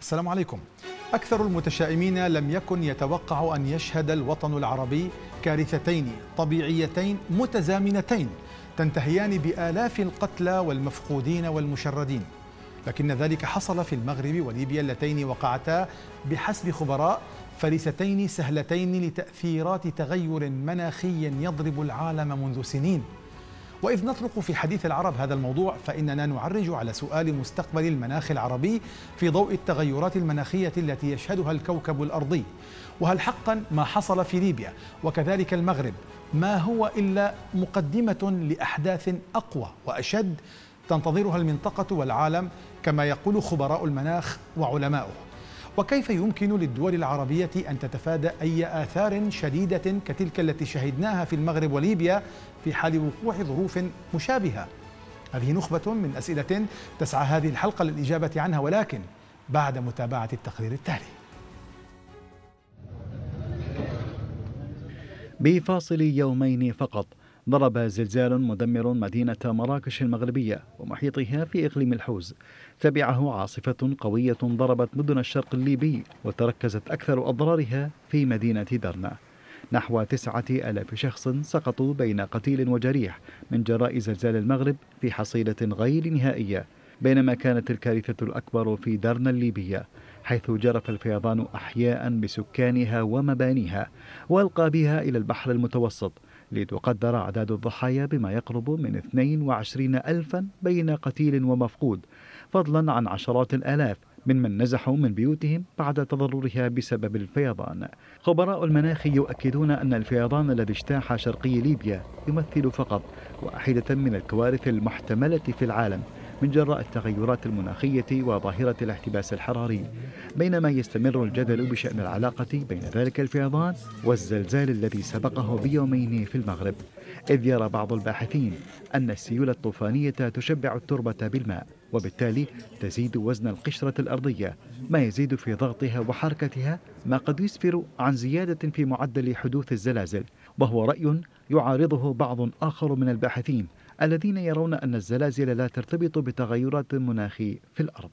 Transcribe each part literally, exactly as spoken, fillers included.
السلام عليكم. أكثر المتشائمين لم يكن يتوقع أن يشهد الوطن العربي كارثتين طبيعيتين متزامنتين تنتهيان بآلاف القتلى والمفقودين والمشردين، لكن ذلك حصل في المغرب وليبيا اللتين وقعتا بحسب خبراء فريستين سهلتين لتأثيرات تغير مناخي يضرب العالم منذ سنين. وإذ نطرق في حديث العرب هذا الموضوع فإننا نعرج على سؤال مستقبل المناخ العربي في ضوء التغيرات المناخية التي يشهدها الكوكب الأرضي. وهل حقا ما حصل في ليبيا وكذلك المغرب ما هو إلا مقدمة لأحداث أقوى وأشد تنتظرها المنطقة والعالم كما يقول خبراء المناخ وعلماؤه؟ وكيف يمكن للدول العربية أن تتفادى أي آثار شديدة كتلك التي شهدناها في المغرب وليبيا في حال وقوع ظروف مشابهة؟ هذه نخبة من أسئلة تسعى هذه الحلقة للإجابة عنها، ولكن بعد متابعة التقرير التالي. بفاصل يومين فقط ضرب زلزال مدمر مدينة مراكش المغربية ومحيطها في إقليم الحوز، تبعه عاصفة قوية ضربت مدن الشرق الليبي وتركزت أكثر أضرارها في مدينة درنا. نحو تسعة آلاف شخص سقطوا بين قتيل وجريح من جراء زلزال المغرب في حصيلة غير نهائية، بينما كانت الكارثة الأكبر في درنا الليبية، حيث جرف الفيضان أحياء بسكانها ومبانيها وألقى بها إلى البحر المتوسط، لتقدر أعداد الضحايا بما يقرب من اثنين وعشرين ألفا بين قتيل ومفقود، فضلا عن عشرات الآلاف ممن نزحوا من بيوتهم بعد تضررها بسبب الفيضان. خبراء المناخ يؤكدون أن الفيضان الذي اجتاح شرقي ليبيا يمثل فقط واحدة من الكوارث المحتملة في العالم من جراء التغيرات المناخية وظاهرة الاحتباس الحراري، بينما يستمر الجدل بشأن العلاقة بين ذلك الفيضان والزلزال الذي سبقه بيومين في المغرب، إذ يرى بعض الباحثين أن السيول الطوفانية تشبع التربة بالماء، وبالتالي تزيد وزن القشرة الأرضية، ما يزيد في ضغطها وحركتها، ما قد يسفر عن زيادة في معدل حدوث الزلازل، وهو رأي يعارضه بعض آخر من الباحثين الذين يرون أن الزلازل لا ترتبط بتغيرات المناخ في الأرض.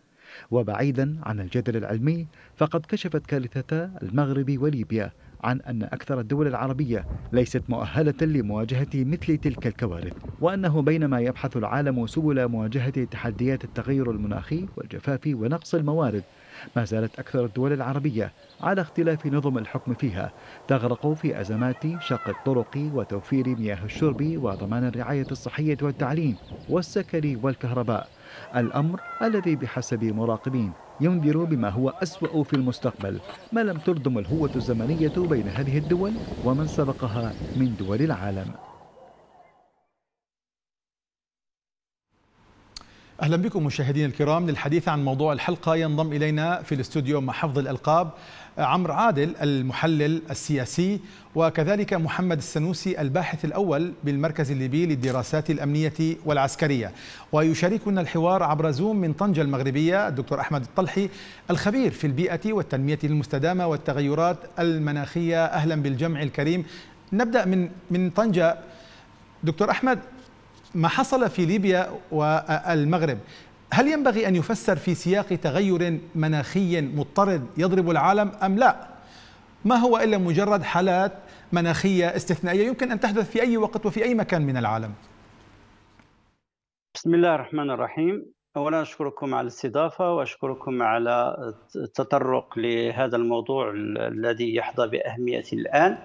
وبعيدا عن الجدل العلمي، فقد كشفت كارثتا المغرب وليبيا عن أن أكثر الدول العربية ليست مؤهلة لمواجهة مثل تلك الكوارث، وأنه بينما يبحث العالم سبل مواجهة تحديات التغير المناخي والجفاف ونقص الموارد، ما زالت أكثر الدول العربية على اختلاف نظم الحكم فيها تغرق في أزمات شق الطرق وتوفير مياه الشرب وضمان الرعاية الصحية والتعليم والسكن والكهرباء، الأمر الذي بحسب مراقبين ينذر بما هو أسوأ في المستقبل، ما لم تردم الهوة الزمنية بين هذه الدول ومن سبقها من دول العالم. أهلا بكم مشاهدينا الكرام. للحديث عن موضوع الحلقة ينضم إلينا في الاستوديو مع حفظ الألقاب عمرو عادل المحلل السياسي، وكذلك محمد السنوسي الباحث الأول بالمركز الليبي للدراسات الأمنية والعسكرية. ويشاركنا الحوار عبر زوم من طنجة المغربية الدكتور أحمد الطلحي الخبير في البيئة والتنمية المستدامة والتغيرات المناخية. أهلا بالجمع الكريم. نبدأ من من طنجة. دكتور أحمد، ما حصل في ليبيا والمغرب هل ينبغي أن يفسر في سياق تغير مناخي مضطرد يضرب العالم أم لا؟ ما هو إلا مجرد حالات مناخية استثنائية يمكن أن تحدث في أي وقت وفي أي مكان من العالم؟ بسم الله الرحمن الرحيم. أولا أشكركم على الاستضافة وأشكركم على التطرق لهذا الموضوع الذي يحظى بأهمية الآن،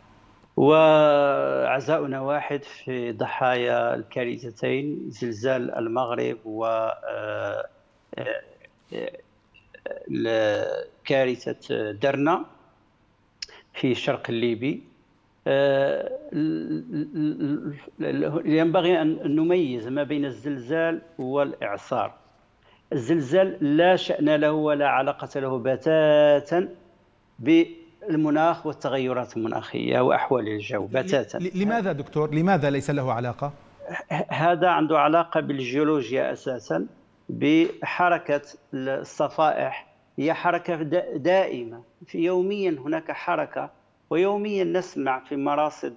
وعزاؤنا واحد في ضحايا الكارثتين، زلزال المغرب و كارثة درنا في الشرق الليبي. ينبغي أن نميز ما بين الزلزال والإعصار. الزلزال لا شأن له ولا علاقة له بتاتا بالمناخ والتغيرات المناخية وأحوال الجو بتاتا. لماذا دكتور؟ لماذا ليس له علاقة؟ هذا عنده علاقة بالجيولوجيا أساسا، بحركة الصفائح. هي حركة دائمة، في يوميا هناك حركة، ويوميا نسمع في مراصد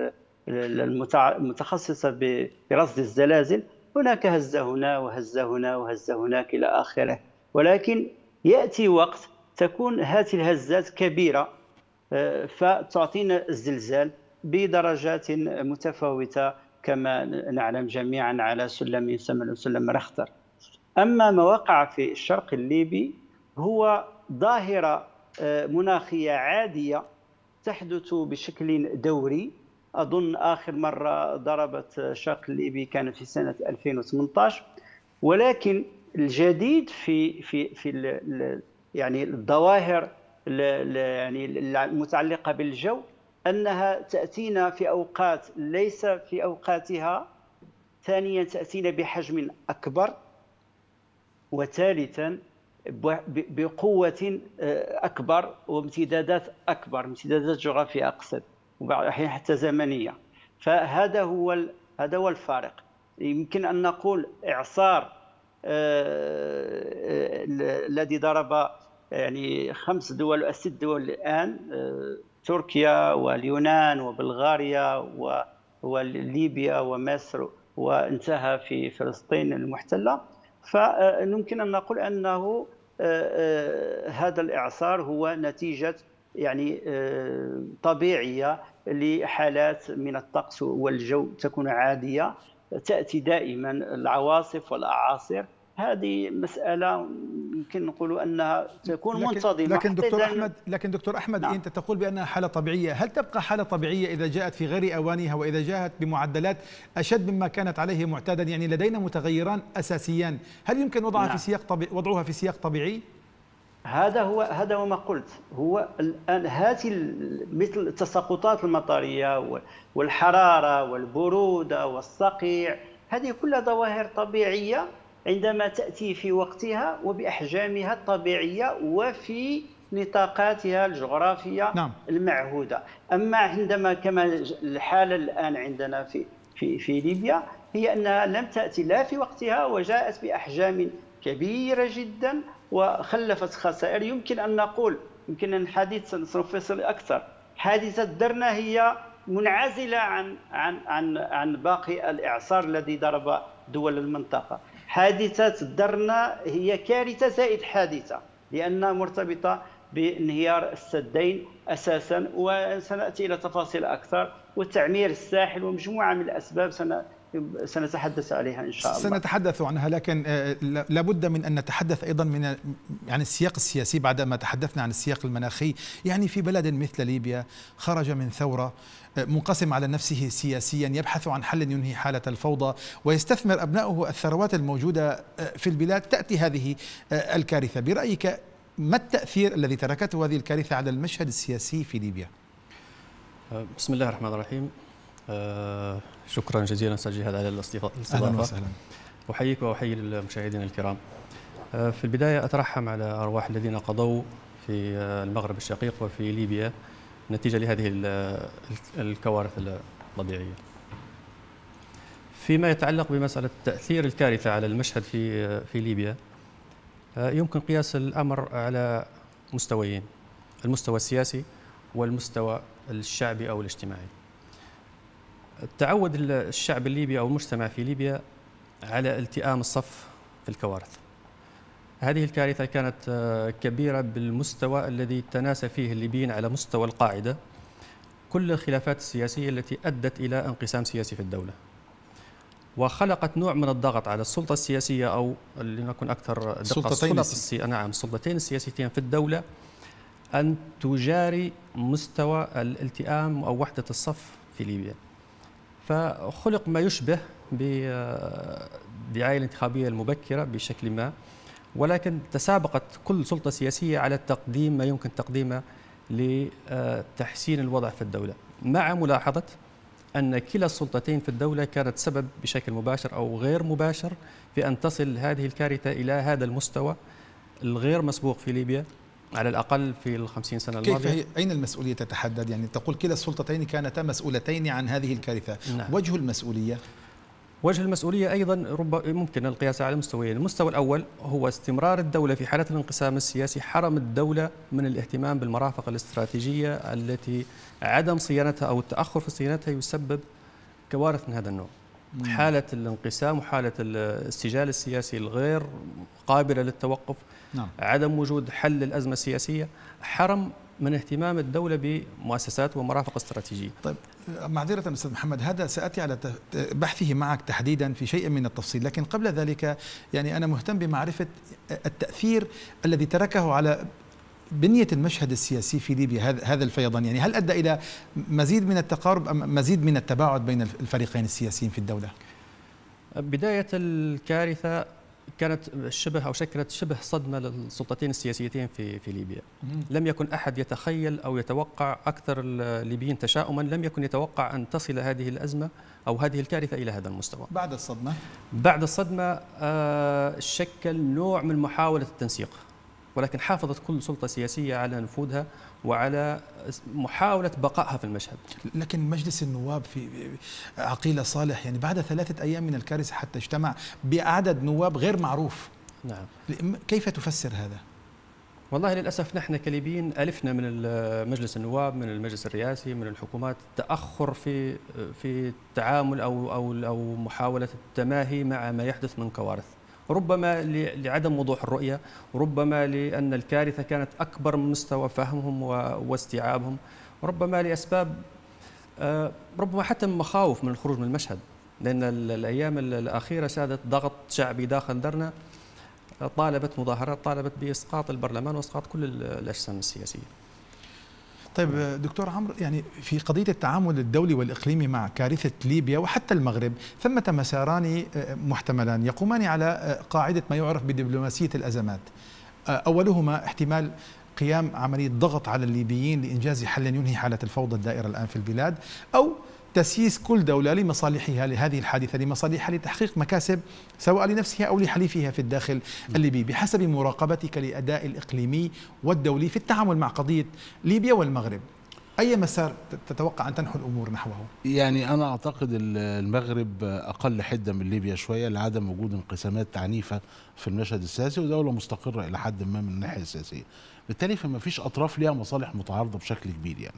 المتخصصة برصد الزلازل هناك هزة هنا وهزة هنا وهزة هناك إلى آخره. ولكن يأتي وقت تكون هذه الهزات كبيرة فتعطينا الزلزال بدرجات متفاوتة كما نعلم جميعا على سلم يسمى سلم رختر. أما ما وقع في الشرق الليبي هو ظاهرة مناخية عادية تحدث بشكل دوري. أظن آخر مرة ضربت الشرق الليبي كان في سنة ألفين وثمانية عشر، ولكن الجديد في في في يعني الظواهر يعني المتعلقة بالجو أنها تأتينا في أوقات ليس في أوقاتها، ثانيا تأتينا بحجم أكبر، وثالثا بقوة أكبر وامتدادات أكبر، امتدادات جغرافية أقصد، وبعض الأحيان حتى زمنية. فهذا هو هذا هو الفارق. يمكن أن نقول إعصار الذي ضرب يعني خمس دول أو ست دول الآن، تركيا واليونان وبلغاريا وليبيا ومصر، وانتهى في فلسطين المحتلة. فنمكن أن نقول أنه هذا الإعصار هو نتيجة يعني طبيعية لحالات من الطقس والجو تكون عادية، تأتي دائما العواصف والأعاصير. هذه مسألة يمكن نقول أنها تكون منتظمة. لكن دكتور أحمد لكن دكتور أحمد نعم. أنت تقول بأنها حالة طبيعية، هل تبقى حالة طبيعية إذا جاءت في غير أوانها وإذا جاءت بمعدلات أشد مما كانت عليه معتادا؟ يعني لدينا متغيران أساسيان، هل يمكن وضعها نعم. في سياق طبيعي وضعها في سياق طبيعي؟ هذا هو هذا هو ما قلت. هو الآن هذه مثل التساقطات المطرية والحرارة والبرودة والصقيع، هذه كلها ظواهر طبيعية عندما تأتي في وقتها وبأحجامها الطبيعية وفي نطاقاتها الجغرافية نعم. المعهودة. أما عندما كما الحالة الآن عندنا في في في ليبيا هي أنها لم تأتي لا في وقتها وجاءت بأحجام كبيرة جدا وخلفت خسائر. يمكن أن نقول يمكن أن الحديث سنفصل أكثر. حادثة درنا هي منعزلة عن عن عن عن باقي الإعصار الذي ضرب دول المنطقة. حادثة درنا هي كارثة زائد حادثة لأنها مرتبطة بانهيار السدين أساسا، وسنأتي إلى تفاصيل أكثر، والتعمير الساحل ومجموعة من الأسباب سنة سنتحدث عليها إن شاء الله. سنتحدث عنها، لكن لابد من أن نتحدث أيضا من يعني السياق السياسي بعدما تحدثنا عن السياق المناخي. يعني في بلد مثل ليبيا خرج من ثورة منقسم على نفسه سياسيا، يبحث عن حل ينهي حالة الفوضى ويستثمر أبناؤه الثروات الموجودة في البلاد، تأتي هذه الكارثة. برأيك ما التأثير الذي تركته هذه الكارثة على المشهد السياسي في ليبيا؟ بسم الله الرحمن الرحيم. أه شكرا جزيلا استاذ جهاد على الاستضافه. اهلا وسهلا. احييك واحيي المشاهدين الكرام. أه في البدايه اترحم على ارواح الذين قضوا في المغرب الشقيق وفي ليبيا نتيجه لهذه الكوارث الطبيعيه. فيما يتعلق بمساله تاثير الكارثه على المشهد في في ليبيا، أه يمكن قياس الامر على مستويين: المستوى السياسي والمستوى الشعبي او الاجتماعي. تعود الشعب الليبي أو المجتمع في ليبيا على التئام الصف في الكوارث. هذه الكارثة كانت كبيرة بالمستوى الذي تناسى فيه الليبيين على مستوى القاعدة كل الخلافات السياسية التي أدت إلى انقسام سياسي في الدولة، وخلقت نوع من الضغط على السلطة السياسية أو لنكون أكثر دقة السلطتين السي... نعم السلطتين السياسيتين في الدولة أن تجاري مستوى الالتئام أو وحدة الصف في ليبيا. فخلق ما يشبه بالدعاية الانتخابية المبكرة بشكل ما، ولكن تسابقت كل سلطة سياسية على تقديم ما يمكن تقديمه لتحسين الوضع في الدولة، مع ملاحظة أن كلا السلطتين في الدولة كانت سبب بشكل مباشر أو غير مباشر في أن تصل هذه الكارثة إلى هذا المستوى الغير مسبوق في ليبيا على الأقل في الخمسين سنة الماضية. كيف أين المسؤولية تتحدد؟ يعني تقول كلا السلطتين كانتا مسؤولتين عن هذه الكارثة. نعم. وجه المسؤولية؟ وجه المسؤولية أيضا رب ممكن القياس على مستويين. المستوى الأول هو استمرار الدولة في حالة الانقسام السياسي، حرم الدولة من الاهتمام بالمرافق الاستراتيجية التي عدم صيانتها أو التأخر في صيانتها يسبب كوارث من هذا النوع. حالة الانقسام وحالة السجال السياسي الغير قابلة للتوقف، نعم. عدم وجود حل للأزمة السياسية حرم من اهتمام الدولة بمؤسسات ومرافق استراتيجية. طيب معذرة أستاذ محمد، هذا سأتي على بحثه معك تحديدا في شيء من التفصيل، لكن قبل ذلك يعني أنا مهتم بمعرفة التأثير الذي تركه على بنية المشهد السياسي في ليبيا هذا الفيضان. يعني هل أدى إلى مزيد من التقارب أم مزيد من التباعد بين الفريقين السياسيين في الدولة؟ بداية الكارثة كانت شبه أو شكلت شبه صدمة للسلطتين السياسيتين في في ليبيا. مم. لم يكن أحد يتخيل أو يتوقع، أكثر الليبيين تشاؤما لم يكن يتوقع أن تصل هذه الأزمة أو هذه الكارثة إلى هذا المستوى. بعد الصدمة بعد الصدمة آه شكل نوع من محاولة التنسيق، ولكن حافظت كل سلطة سياسية على نفوذها وعلى محاولة بقائها في المشهد. لكن مجلس النواب في عقيلة صالح يعني بعد ثلاثة أيام من الكارثة حتى اجتمع بعدد نواب غير معروف. نعم. كيف تفسر هذا؟ والله للأسف نحن كليبيين ألفنا من مجلس النواب، من المجلس الرئاسي، من الحكومات تأخر في في التعامل أو أو أو محاولة التماهي مع ما يحدث من كوارث. ربما لعدم وضوح الرؤية، ربما لأن الكارثة كانت أكبر من مستوى فهمهم واستيعابهم، ربما لأسباب، ربما حتى من مخاوف من الخروج من المشهد، لأن الأيام الأخيرة سادت ضغط شعبي داخل درنا، طالبت مظاهرات، طالبت بإسقاط البرلمان وإسقاط كل الأجسام السياسية. طيب دكتور عمرو، يعني في قضية التعامل الدولي والإقليمي مع كارثة ليبيا وحتى المغرب ثمة مساران محتملان يقومان على قاعدة ما يعرف بدبلوماسية الأزمات. أولهما احتمال قيام عملية ضغط على الليبيين لإنجاز حل ينهي حالة الفوضى الدائرة الآن في البلاد، أو تسييس كل دولة لمصالحها لهذه الحادثة، لمصالحها لتحقيق مكاسب سواء لنفسها أو لحليفها في الداخل الليبي، بحسب مراقبتك لأداء الإقليمي والدولي في التعامل مع قضية ليبيا والمغرب. أي مسار تتوقع أن تنحو الأمور نحوه؟ يعني أنا أعتقد المغرب أقل حدة من ليبيا شوية لعدم وجود انقسامات عنيفة في المشهد السياسي، ودولة مستقرة إلى حد ما من الناحية السياسية، بالتالي فما فيش أطراف ليها مصالح متعارضة بشكل كبير يعني.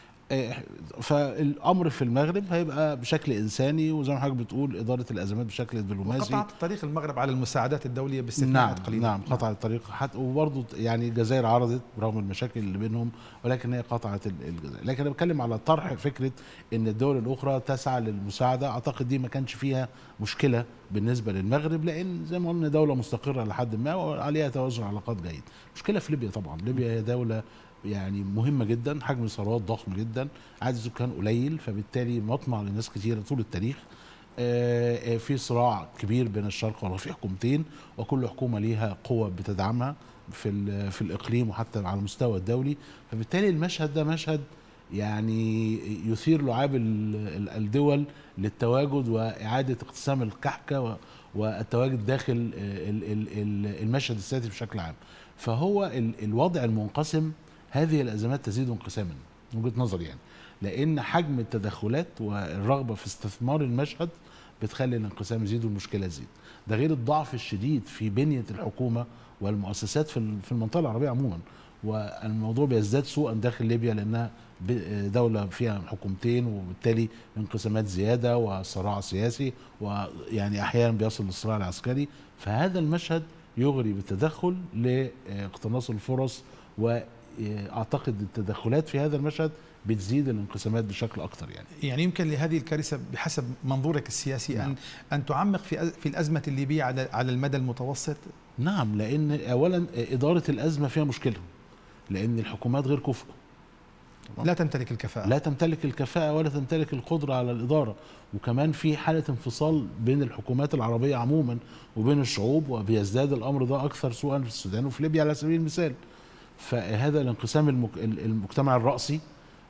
فالامر في المغرب هيبقى بشكل انساني، وزي ما حضرتك بتقول اداره الازمات بشكل دبلوماسي. قطعت طريق المغرب على المساعدات الدوليه باستثناءات نعم قليله. نعم قطعت الطريق حتى، وبرضه يعني الجزائر عرضت برغم المشاكل اللي بينهم، ولكن هي قطعت الجزائر. لكن انا بتكلم على طرح فكره ان الدول الاخرى تسعى للمساعده، اعتقد دي ما كانش فيها مشكله بالنسبه للمغرب، لان زي ما قلنا دوله مستقره لحد ما وعليها توازن علاقات جيد. مشكله في ليبيا طبعا، ليبيا هي دوله يعني مهمة جدا، حجم الثروات ضخم جدا، عدد السكان قليل، فبالتالي مطمع لناس كتيرة طول التاريخ. في صراع كبير بين الشرق والغرب، في حكومتين وكل حكومة ليها قوة بتدعمها في في الإقليم وحتى على المستوى الدولي، فبالتالي المشهد ده مشهد يعني يثير لعاب الدول للتواجد وإعادة اقتسام الكحكة والتواجد داخل المشهد السياسي بشكل عام. فهو الوضع المنقسم، هذه الأزمات تزيد انقساما من وجهة نظري يعني، لأن حجم التدخلات والرغبة في استثمار المشهد بتخلي الانقسام يزيد والمشكلة تزيد. ده غير الضعف الشديد في بنية الحكومة والمؤسسات في المنطقة العربية عموما، والموضوع بيزداد سوءا داخل ليبيا لأنها دولة فيها حكومتين، وبالتالي انقسامات زيادة وصراع سياسي، ويعني أحيانا بيصل للصراع العسكري. فهذا المشهد يغري بالتدخل لاقتناص الفرص، واعتقد التدخلات في هذا المشهد بتزيد الانقسامات بشكل اكثر يعني. يعني يمكن لهذه الكارثه بحسب منظورك السياسي نعم. ان ان تعمق في في الازمه الليبيه على على المدى المتوسط؟ نعم، لان اولا اداره الازمه فيها مشكله، لان الحكومات غير كفء، لا تمتلك الكفاءه لا تمتلك الكفاءه ولا تمتلك القدره على الاداره، وكمان في حاله انفصال بين الحكومات العربيه عموما وبين الشعوب، وبيزداد الامر ده اكثر سوءا في السودان وفي ليبيا على سبيل المثال. فهذا الانقسام المجتمع الرأسي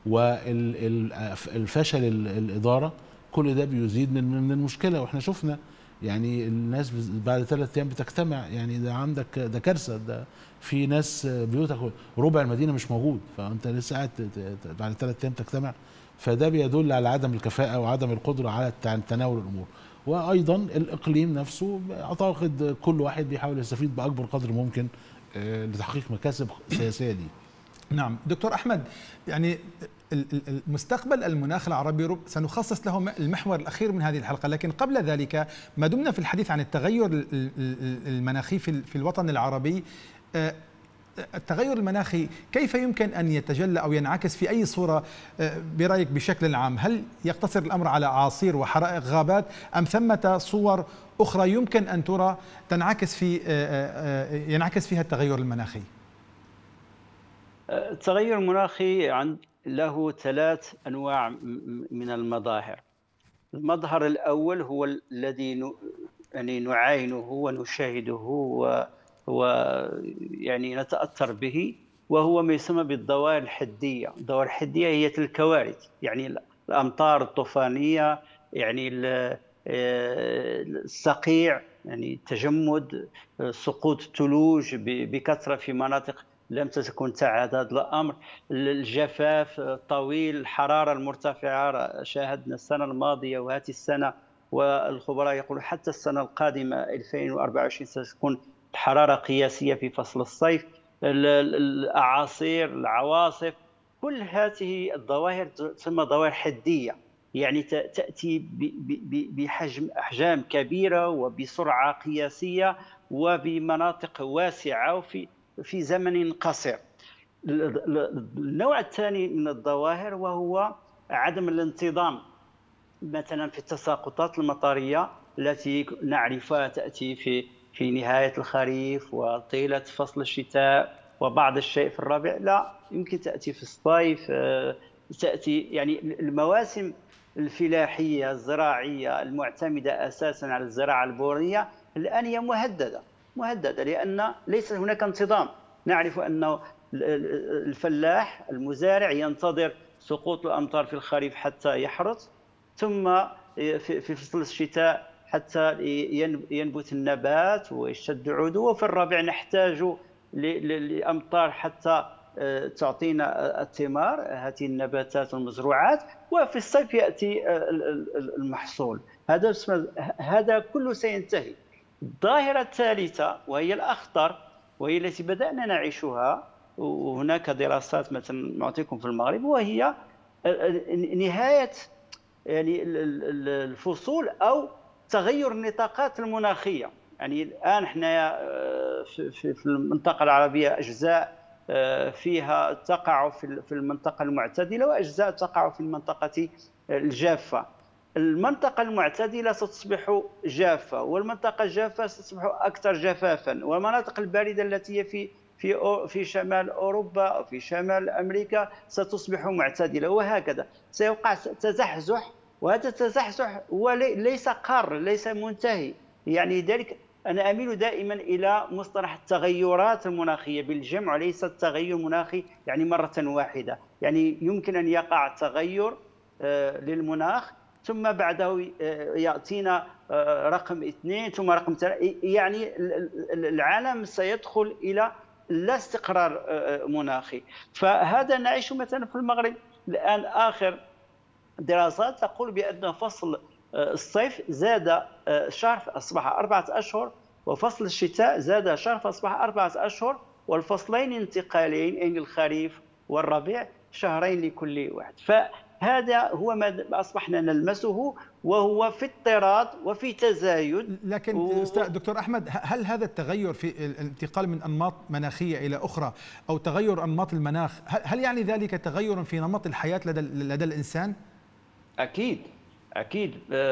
والفشل الإدارة كل ده بيزيد من المشكلة. واحنا شفنا يعني الناس بعد ثلاث ايام بتجتمع، يعني ده عندك ده كارثة، ده في ناس بيوتك ربع المدينة مش موجود، فانت لسه قاعد بعد ثلاث ايام تجتمع، فده بيدل على عدم الكفاءة وعدم القدرة على تناول الأمور. وأيضا الإقليم نفسه أعتقد كل واحد بيحاول يستفيد بأكبر قدر ممكن لتحقيق مكاسب سياسية ليه. نعم دكتور أحمد، يعني المستقبل المناخ العربي سنخصص له المحور الأخير من هذه الحلقة، لكن قبل ذلك ما دمنا في الحديث عن التغير المناخي في الوطن العربي، التغير المناخي كيف يمكن أن يتجلى أو ينعكس في أي صورة برأيك بشكل عام؟ هل يقتصر الأمر على أعاصير وحرائق غابات أم ثمة صور أخرى يمكن أن ترى تنعكس في ينعكس فيها التغير المناخي؟ التغير المناخي عند له ثلاث أنواع من المظاهر. المظهر الأول هو الذي يعني نعاينه ونشاهده ويعني نتأثر به، وهو ما يسمى بالظواهر الحدية. الظواهر الحدية هي الكوارث، يعني الأمطار الطوفانية، يعني الصقيع، يعني التجمد، سقوط الثلوج بكثرة في مناطق لم تكن تعهد هذا الأمر، الجفاف الطويل، الحرارة المرتفعة. شاهدنا السنة الماضية وهذه السنة، والخبراء يقولون حتى السنة القادمة ألفين وأربعة وعشرين ستكون حرارة قياسية في فصل الصيف. الأعاصير، العواصف، كل هذه الظواهر تسمى ظواهر حدية، يعني تأتي بحجم أحجام كبيرة وبسرعة قياسية وبمناطق واسعة وفي في زمن قصير. النوع الثاني من الظواهر وهو عدم الانتظام، مثلا في التساقطات المطرية التي نعرفها تأتي في في نهاية الخريف وطيلة فصل الشتاء وبعض الشيء في الربيع، لا يمكن تأتي في الصيف، تأتي يعني المواسم الفلاحية الزراعية المعتمدة أساسا على الزراعة البورية الآن هي مهددة مهددة لأن ليس هناك انتظام. نعرف أن الفلاح المزارع ينتظر سقوط الأمطار في الخريف حتى يحرث، ثم في فصل الشتاء حتى ينبت النبات ويشتد عودوه، وفي الربيع نحتاج لأمطار حتى تعطينا الثمار، هذه النباتات والمزروعات، وفي الصيف يأتي المحصول. هذا هذا كله سينتهي. الظاهرة الثالثة وهي الأخطر وهي التي بدأنا نعيشها، وهناك دراسات مثلا نعطيكم في المغرب، وهي نهاية يعني الفصول أو تغير النطاقات المناخية. يعني الآن احنا في المنطقة العربية أجزاء فيها تقع في المنطقة المعتدلة وأجزاء تقع في المنطقة الجافة. المنطقة المعتدلة ستصبح جافة، والمنطقة الجافة ستصبح أكثر جفافا، والمناطق الباردة التي هي في في في شمال أوروبا أو في شمال أمريكا ستصبح معتدلة، وهكذا سيوقع تزحزح. وهذا التزحزح هو ليس قار، ليس منتهي. يعني ذلك أنا أميل دائما إلى مصطلح التغيرات المناخية بالجمع، وليس التغير المناخي يعني مرة واحدة. يعني يمكن أن يقع تغير للمناخ ثم بعده يأتينا رقم اثنين ثم رقم ثلاثة، يعني العالم سيدخل إلى لا استقرار مناخي. فهذا نعيش مثلا في المغرب الآن. آخر دراسات تقول بأن فصل الصيف زاد شهر فأصبح أربعة أشهر، وفصل الشتاء زاد شهر فأصبح أربعة أشهر، والفصلين انتقاليين يعني الخريف والربيع شهرين لكل واحد. فهذا هو ما أصبحنا نلمسه، وهو في اضطراد وفي تزايد. لكن و... أستاذ دكتور أحمد، هل هذا التغير في الانتقال من أنماط مناخية إلى أخرى أو تغير أنماط المناخ، هل يعني ذلك تغير في نمط الحياة لدى, لدى الإنسان؟ أكيد أكيد.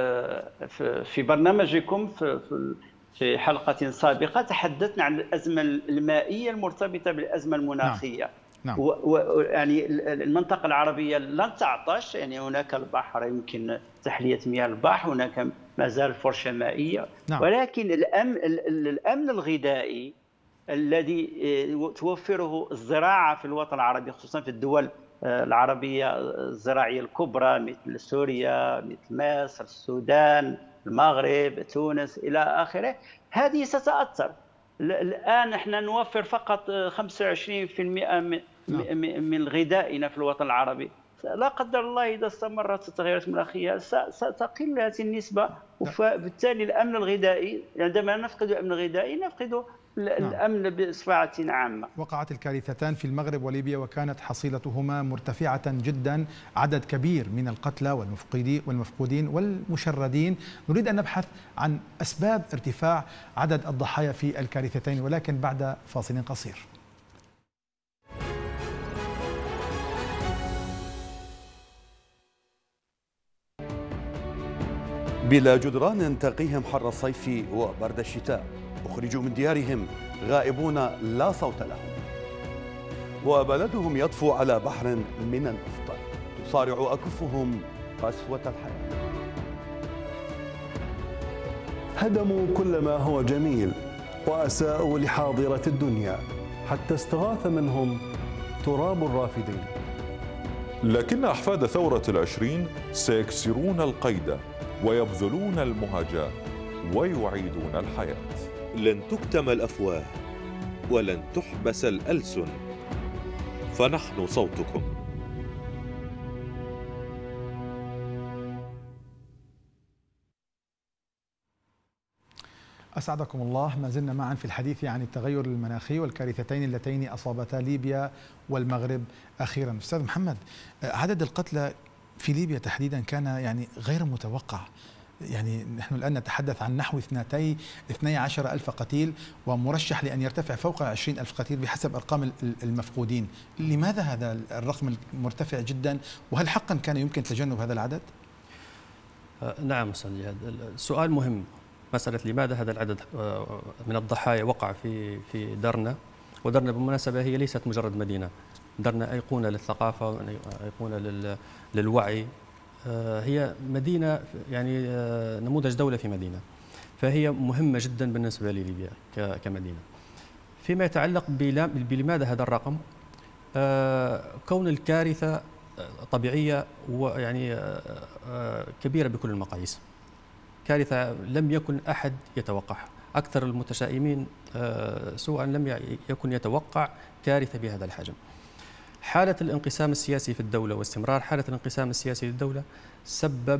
في برنامجكم في في حلقة سابقة تحدثنا عن الأزمة المائية المرتبطة بالأزمة المناخية. نعم. ويعني المنطقة العربية لن تعطش، يعني هناك البحر يمكن تحلية مياه البحر، هناك ما زال فرشة مائية. نعم. ولكن الأمن الأمن الغذائي الذي توفره الزراعة في الوطن العربي، خصوصا في الدول العربية الزراعية الكبرى مثل سوريا، مثل مصر، السودان، المغرب، تونس إلى آخره، هذه ستتأثر. الآن احنا نوفر فقط خمسة وعشرين بالمئة من غذائنا في الوطن العربي. لا قدر الله إذا استمرت التغيرات المناخية ستقل هذه النسبة، وبالتالي الأمن الغذائي، عندما نفقد الأمن الغذائي نفقد الأمن بصفة عامة. وقعت الكارثتان في المغرب وليبيا وكانت حصيلتهما مرتفعة جدا، عدد كبير من القتلى والمفقودين والمشردين. نريد أن نبحث عن أسباب ارتفاع عدد الضحايا في الكارثتين، ولكن بعد فاصل قصير. بلا جدران تقيهم حر الصيف وبرد الشتاء، أخرجوا من ديارهم غائبون لا صوت لهم، وبلدهم يطفو على بحر من النفط، تصارع أكفهم قسوة الحياة. هدموا كل ما هو جميل وأساءوا لحاضرة الدنيا حتى استغاث منهم تراب الرافدين. لكن أحفاد ثورة العشرين سيكسرون القيد ويبذلون المهاجة ويعيدون الحياة. لن تكتم الأفواه ولن تحبس الألسن، فنحن صوتكم. أسعدكم الله. ما زلنا معا في الحديث عن التغير المناخي والكارثتين اللتين أصابتا ليبيا والمغرب أخيرا. أستاذ محمد، عدد القتلى في ليبيا تحديدا كان يعني غير متوقع. يعني نحن الآن نتحدث عن نحو اثنتي اثني عشر ألف قتيل، ومرشح لأن يرتفع فوق عشرين ألف قتيل بحسب أرقام المفقودين. لماذا هذا الرقم المرتفع جدا، وهل حقا كان يمكن تجنب هذا العدد؟ نعم أستاذ جهاد، السؤال مهم. مسألة لماذا هذا العدد من الضحايا وقع في في درنا. ودرنا بالمناسبة هي ليست مجرد مدينة، درنا أيقونة للثقافة، أيقونة للوعي، هي مدينة يعني نموذج دولة في مدينة، فهي مهمة جدا بالنسبة لليبيا كمدينة. فيما يتعلق بلماذا هذا الرقم، كون الكارثة طبيعية ويعني كبيرة بكل المقاييس، كارثة لم يكن أحد يتوقعها. أكثر المتشائمين سوءا لم يكن يتوقع كارثة بهذا الحجم. حالة الانقسام السياسي في الدولة واستمرار حالة الانقسام السياسي للدولة سبب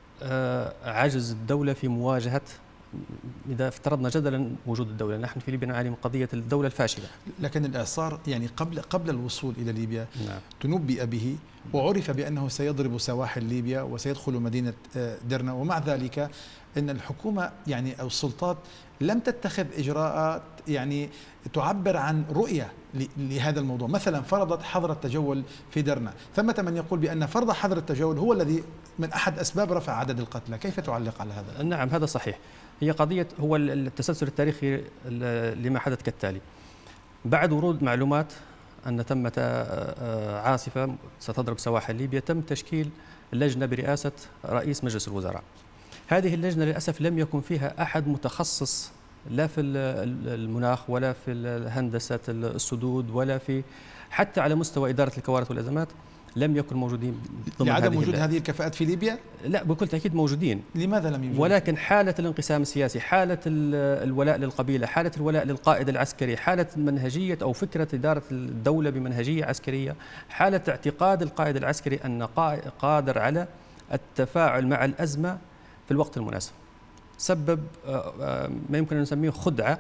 عجز الدولة في مواجهة، إذا افترضنا جدلا وجود الدولة. نحن في ليبيا نعاني من قضية الدولة الفاشلة. لكن الإعصار يعني قبل قبل الوصول إلى ليبيا نعم. تنبئ به وعرف بأنه سيضرب سواحل ليبيا وسيدخل مدينة درنا، ومع ذلك أن الحكومة يعني أو السلطات لم تتخذ إجراءات يعني تعبر عن رؤية لهذا الموضوع. مثلا فرضت حظر التجول في درنا، ثمة من يقول بأن فرض حظر التجول هو الذي من أحد أسباب رفع عدد القتلى. كيف تعلق على هذا؟ نعم هذا صحيح. هي قضية هو التسلسل التاريخي لما حدث كالتالي: بعد ورود معلومات أن ثمة عاصفة ستضرب سواحل ليبيا، تم تشكيل لجنة برئاسة رئيس مجلس الوزراء. هذه اللجنة للأسف لم يكن فيها أحد متخصص لا في المناخ ولا في هندسة السدود ولا في حتى على مستوى إدارة الكوارث والأزمات، لم يكن موجودين ضمن لعدم هذه وجود هذه الكفاءات في ليبيا؟ لا بكل تأكيد موجودين. لماذا لم يوجد؟ ولكن حالة الانقسام السياسي، حالة الولاء للقبيلة، حالة الولاء للقائد العسكري، حالة منهجية أو فكرة إدارة الدولة بمنهجية عسكريية، حالة اعتقاد القائد العسكري أن قادر على التفاعل مع الأزمة في الوقت المناسب، سبب ما يمكن أن نسميه خدعة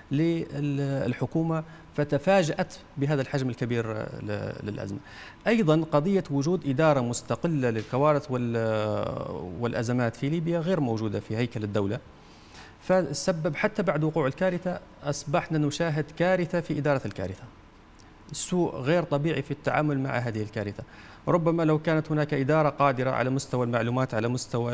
للحكومة، فتفاجأت بهذا الحجم الكبير للأزمة. أيضا قضية وجود إدارة مستقلة للكوارث والأزمات في ليبيا غير موجودة في هيكل الدولة، فسبب حتى بعد وقوع الكارثة أصبحنا نشاهد كارثة في إدارة الكارثة، سوء غير طبيعي في التعامل مع هذه الكارثة. ربما لو كانت هناك إدارة قادرة على مستوى المعلومات، على مستوى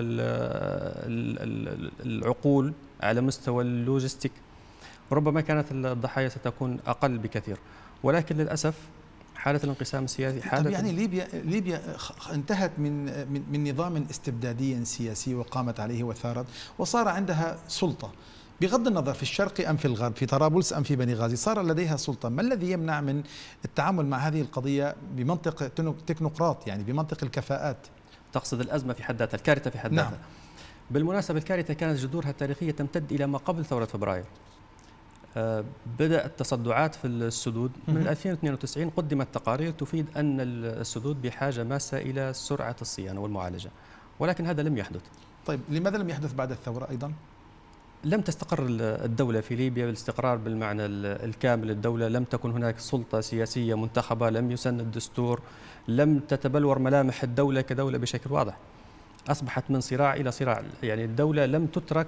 العقول، على مستوى اللوجستيك، ربما كانت الضحايا ستكون أقل بكثير. ولكن للأسف حالة الانقسام السياسي حالة. طب يعني ليبيا ليبيا انتهت من من من نظام استبدادي سياسي وقامت عليه وثارت، وصار عندها سلطة بغض النظر في الشرق أم في الغرب، في طرابلس أم في بني غازي، صار لديها سلطة. ما الذي يمنع من التعامل مع هذه القضية بمنطق تكنوقراط، يعني بمنطق الكفاءات؟ تقصد الأزمة في حد ذاتها، الكارثة في حد ذاتها؟ نعم. بالمناسبة الكارثة كانت جذورها التاريخية تمتد إلى ما قبل ثورة فبراير. آه بدأت التصدعات في السدود من ألفين واثنين وتسعين، قدمت تقارير تفيد أن السدود بحاجة ماسة إلى سرعة الصيانة والمعالجة، ولكن هذا لم يحدث. طيب لماذا لم يحدث بعد الثورة أيضا؟ لم تستقر الدولة في ليبيا بالاستقرار بالمعنى الكامل للدولة. لم تكن هناك سلطة سياسية منتخبة، لم يسن الدستور، لم تتبلور ملامح الدولة كدولة بشكل واضح. أصبحت من صراع إلى صراع، يعني الدولة لم تترك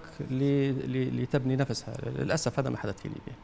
لتبني نفسها. للأسف هذا ما حدث في ليبيا.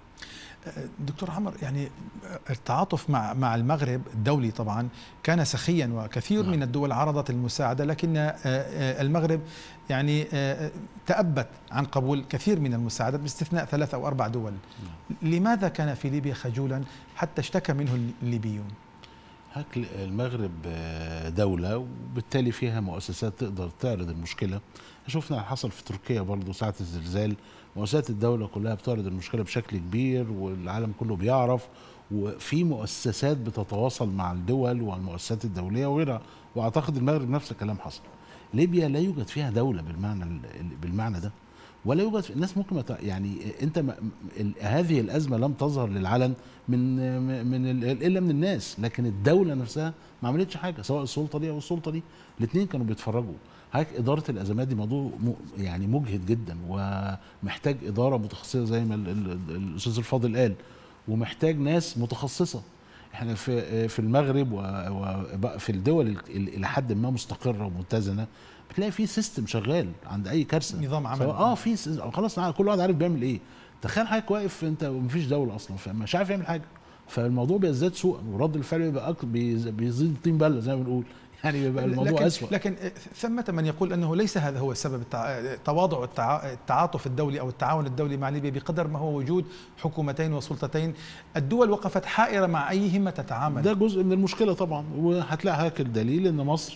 دكتور عمر، يعني التعاطف مع مع المغرب الدولي طبعا كان سخيا، وكثير من الدول عرضت المساعدة، لكن المغرب يعني تأبت عن قبول كثير من المساعدات باستثناء ثلاث أو أربع دول. لماذا كان في ليبيا خجولا حتى اشتكى منه الليبيون؟ هاك المغرب دولة وبالتالي فيها مؤسسات تقدر تعرض المشكلة. شفنا اللي حصل في تركيا برضه ساعة الزلزال، مؤسسات الدولة كلها بتعرض المشكلة بشكل كبير والعالم كله بيعرف، وفي مؤسسات بتتواصل مع الدول والمؤسسات الدولية وغيرها. واعتقد المغرب نفس الكلام حصل. ليبيا لا يوجد فيها دولة بالمعنى بالمعنى ده، ولا يوجد الناس ممكن يعني انت هذه الازمه لم تظهر للعلن من من الا من الناس، لكن الدوله نفسها ما عملتش حاجه، سواء السلطه دي او السلطه دي، الاثنين كانوا بيتفرجوا. هيك اداره الازمات دي موضوع يعني مجهد جدا، ومحتاج اداره متخصصه زي ما الاستاذ الفاضل قال، ومحتاج ناس متخصصه. احنا في في المغرب وفي الدول الى حد ما مستقره ومتزنه بتلاقي في سيستم شغال عند اي كارثه، نظام عمل اه في خلاص كل واحد عارف بيعمل ايه. تخيل حضرتك واقف انت ومفيش دوله اصلا فمش عارف يعمل حاجه، فالموضوع بيزداد سوءا ورد الفعل بيبقى بيزيد طين بله زي ما بنقول، يعني بيبقى الموضوع لكن اسوء. لكن ثمة من يقول انه ليس هذا هو السبب، تواضع التعاطف الدولي او التعاون الدولي مع ليبيا بقدر ما هو وجود حكومتين وسلطتين، الدول وقفت حائره مع ايهما تتعامل. ده جزء من المشكله طبعا، وهتلاقي هيك الدليل ان مصر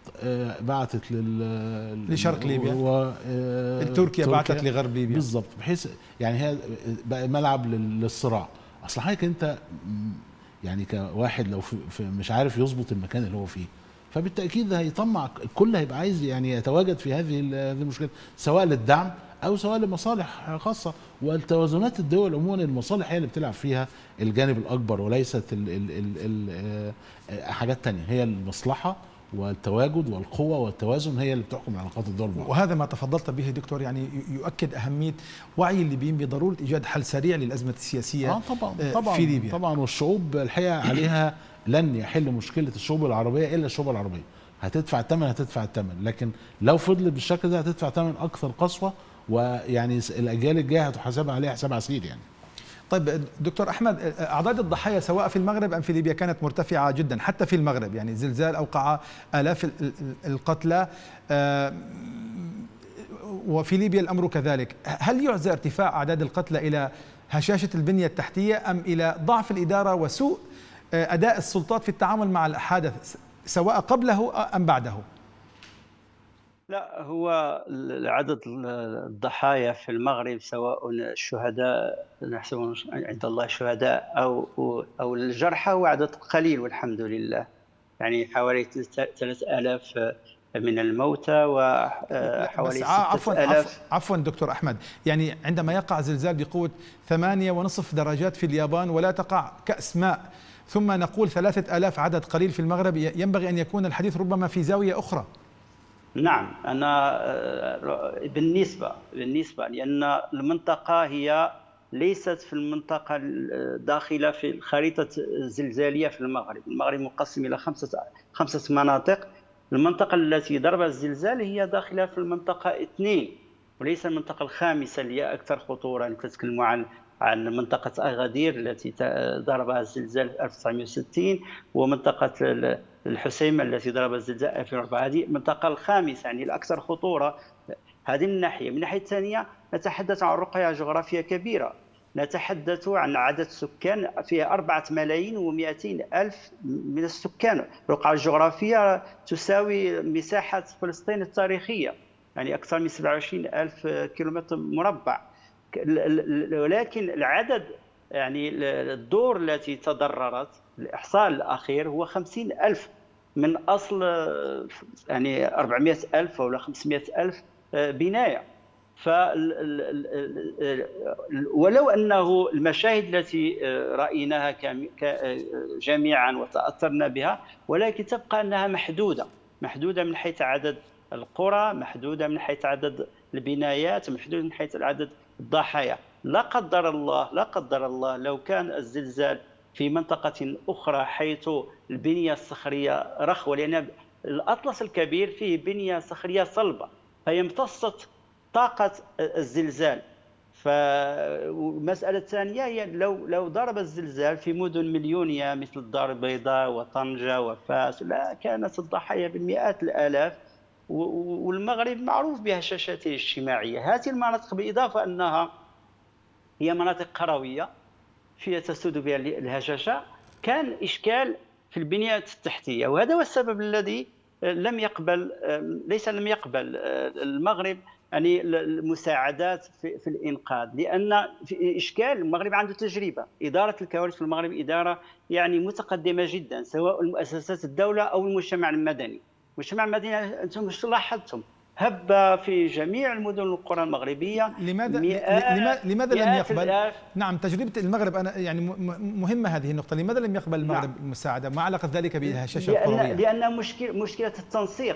بعتت لل لشرق ليبيا و... تركيا بعتت لغرب ليبيا بالضبط، بحيث يعني هي بقى ملعب للصراع. اصل حضرتك انت يعني كواحد لو في... في مش عارف يظبط المكان اللي هو فيه، فبالتاكيد هيطمع الكل، هيبقى عايز يعني يتواجد في هذه المشكله سواء للدعم او سواء لمصالح خاصه. والتوازنات الدول عموما المصالح هي اللي بتلعب فيها الجانب الاكبر، وليست ال... ال... ال... ال... حاجات تانية. هي المصلحه والتواجد والقوة والتوازن هي اللي بتحكم علاقات الدول. وهذا ما تفضلت به دكتور، يعني يؤكد أهمية وعي الليبيين بضرورة إيجاد حل سريع للأزمة السياسية آه طبعا طبعا في ليبيا. طبعا والشعوب الحقيقة عليها لن يحل مشكلة الشعوب العربية إلا الشعوب العربية. هتدفع الثمن هتدفع الثمن، لكن لو فضلت بالشكل ده هتدفع ثمن أكثر قسوة، ويعني الأجيال الجاية هتحاسبها عليها حساب عسير يعني. طيب دكتور أحمد، أعداد الضحايا سواء في المغرب أم في ليبيا كانت مرتفعة جدا، حتى في المغرب يعني زلزال أوقع آلاف القتلى، وفي ليبيا الأمر كذلك. هل يعزى ارتفاع أعداد القتلى إلى هشاشة البنية التحتية أم إلى ضعف الإدارة وسوء أداء السلطات في التعامل مع الحادث سواء قبله أم بعده؟ لا، هو عدد الضحايا في المغرب سواء الشهداء نحسبهم عند الله شهداء او او الجرحى هو عدد قليل والحمد لله، يعني حوالي ثلاثة آلاف من الموتى وحوالي ستة آلاف. عفوا دكتور أحمد، يعني عندما يقع زلزال بقوة ثمانية ونصف درجات في اليابان ولا تقع كأس ماء، ثم نقول ثلاثة آلاف عدد قليل في المغرب، ينبغي أن يكون الحديث ربما في زاوية أخرى. نعم، أنا بالنسبة بالنسبة لأن المنطقة هي ليست في المنطقة الداخلة في الخريطة الزلزالية في المغرب. المغرب مقسم إلى خمسة خمسة مناطق. المنطقة التي ضرب الزلزال هي داخلة في المنطقة اثنين وليس المنطقة الخامسة اللي هي أكثر خطورة. نتكلم عن عن منطقة أغادير التي ضربها الزلزال في ألف وتسعمئة وستين، ومنطقة الحسيمة التي ضرب الزلزال ألفين وأربعة، هذه المنطقة الخامسة يعني الأكثر خطورة. هذه من ناحية. من الناحية الثانية نتحدث عن رقعة جغرافية كبيرة، نتحدث عن عدد سكان فيها أربعة ملايين ومئتين ألف من السكان. الرقعة الجغرافية تساوي مساحة فلسطين التاريخية، يعني أكثر من سبعة وعشرين ألف كيلومتر مربع. ولكن العدد يعني الدور التي تضررت الإحصاء الأخير هو خمسين ألف من أصل يعني أربعمئة ألف أو خمسمئة ألف بناية. ف ولو أنه المشاهد التي رأيناها جميعا وتأثرنا بها، ولكن تبقى أنها محدودة محدودة من حيث عدد القرى، محدودة من حيث عدد البنايات محدود من حيث عدد الضحايا. لا قدر الله لا قدر الله لو كان الزلزال في منطقة أخرى حيث البنية الصخرية رخوة، لأن الأطلس الكبير فيه بنية صخرية صلبة فهي امتصت طاقة الزلزال. فالمسألة الثانية هي لو لو ضرب الزلزال في مدن مليونية مثل الدار البيضاء وطنجة وفاس لا كانت الضحايا بالمئات الآلاف، والمغرب معروف بهشاشته الاجتماعية. هذه المناطق بالإضافة أنها هي مناطق قروية فيها تسود بها الهشاشة، كان إشكال في البنية التحتية، وهذا هو السبب الذي لم يقبل ليس لم يقبل المغرب يعني المساعدات في, في الإنقاذ، لأن في إشكال المغرب عنده تجربة. إدارة الكوارث في المغرب إدارة يعني متقدمة جدا، سواء مؤسسات الدولة أو المجتمع المدني. المجتمع المدني أنتم مش لاحظتم هب في جميع المدن والقرى المغربية. لماذا لماذا, لماذا لم يقبل؟ نعم تجربة المغرب أنا يعني مهمة هذه النقطة، لماذا لم يقبل المغرب نعم. المساعدة؟ ما علاقة ذلك بالهشاشة القروية؟ لأن مشكلة مشكلة التنسيق،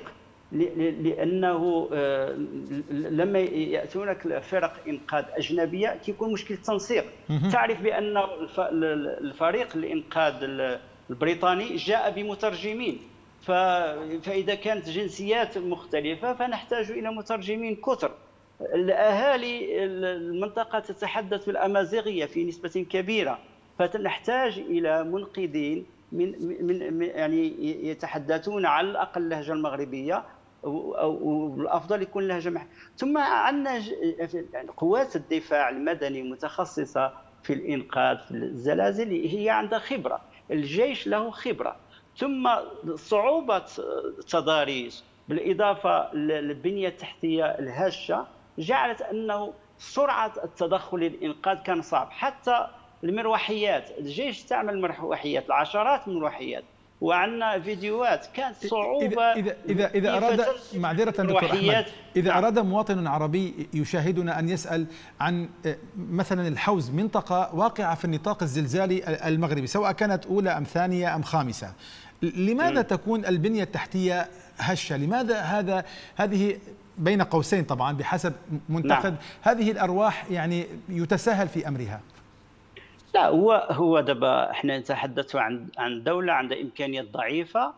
لأنه لما يأتونك فرق إنقاذ أجنبية كيكون مشكلة تنسيق. تعرف بأن الفريق الإنقاذ البريطاني جاء بمترجمين، فإذا كانت جنسيات مختلفة فنحتاج إلى مترجمين كثر. الأهالي المنطقة تتحدث بالأمازيغية في نسبة كبيرة، فنحتاج إلى منقذين من من يعني يتحدثون على الأقل اللهجة المغربية، أو الأفضل يكون لهجة محلية. ثم عندنا قوات الدفاع المدني متخصصة في الإنقاذ في الزلازل، هي عندها خبرة، الجيش له خبرة. ثم صعوبة التضاريس بالإضافة للبنية التحتية الهشة جعلت أنه سرعة التدخل للإنقاذ كان صعب. حتى المروحيات، الجيش استعمل مروحيات، العشرات من المروحيات، وعندنا فيديوهات كانت صعوبة. إذا إذا إذا أراد معذرة دكتور أحمد، إذا نعم. أراد مواطن عربي يشاهدنا أن يسأل عن مثلا الحوز، منطقة واقعة في النطاق الزلزالي المغربي سواء كانت أولى أم ثانية أم خامسة، لماذا م. تكون البنية التحتية هشة؟ لماذا هذا هذه بين قوسين طبعا بحسب منتقد نعم. هذه الأرواح يعني يتساهل في أمرها؟ لا، هو هو دابا احنا نتحدث عن عن دولة عندها إمكانيات ضعيفة.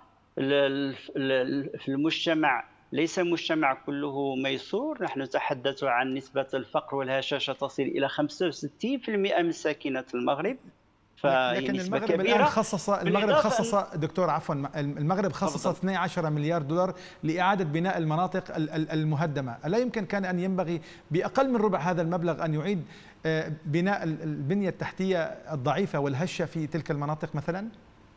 في المجتمع ليس المجتمع كله ميسور، نحن نتحدث عن نسبة الفقر والهشاشة تصل إلى خمسة وستين بالمئة من ساكنة المغرب. لكن المغرب الآن خصص المغرب خصص دكتور عفوا المغرب خصص اثني عشر مليار دولار لإعادة بناء المناطق المهدمة. ألا يمكن كان أن ينبغي بأقل من ربع هذا المبلغ أن يعيد بناء البنية التحتية الضعيفة والهشة في تلك المناطق مثلا؟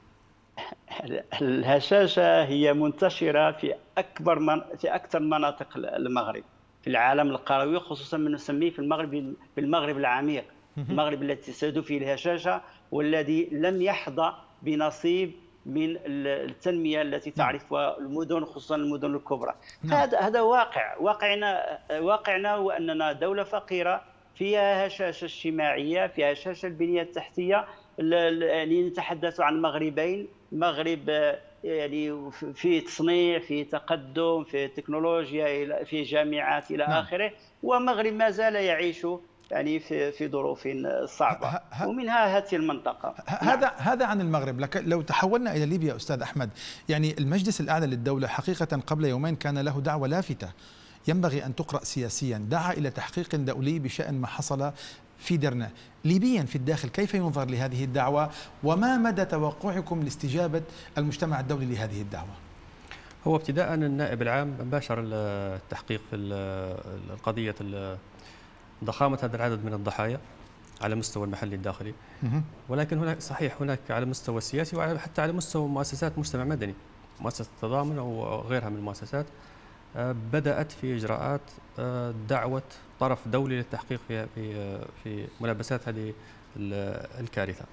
الهشاشة هي منتشرة في أكبر من في أكثر مناطق المغرب في العالم القروي، خصوصا ما نسميه في المغرب بالمغرب العميق، المغرب الذي تسود فيه الهشاشة والذي لم يحظى بنصيب من التنمية التي تعرفها المدن، خصوصا المدن الكبرى. هذا هذا واقع واقعنا واقعنا هو أننا دولة فقيرة فيها هشاشة اجتماعية، فيها هشاشة البنية التحتية. يعني نتحدث عن مغربين، مغرب يعني في تصنيع، في تقدم، في تكنولوجيا، في جامعات إلى آخره، ومغرب ما زال يعيش يعني في في ظروف صعبة، ومنها هذه المنطقة. هذا نعم. هذا عن المغرب. لك لو تحولنا إلى ليبيا أستاذ أحمد، يعني المجلس الأعلى للدولة حقيقة قبل يومين كان له دعوة لافتة ينبغي أن تقرأ سياسيا، دعا إلى تحقيق دولي بشأن ما حصل في درنا. ليبيا في الداخل كيف ينظر لهذه الدعوة، وما مدى توقعكم لاستجابة المجتمع الدولي لهذه الدعوة؟ هو ابتداء النائب العام باشر التحقيق في القضية ضخامة هذا العدد من الضحايا على مستوى المحلي الداخلي، ولكن هناك صحيح هناك على المستوى السياسي وحتى على مستوى مؤسسات مجتمع مدني، مؤسسة التضامن أو غيرها من المؤسسات بدأت في إجراءات دعوة طرف دولي للتحقيق في في في ملابسات هذه الكارثة.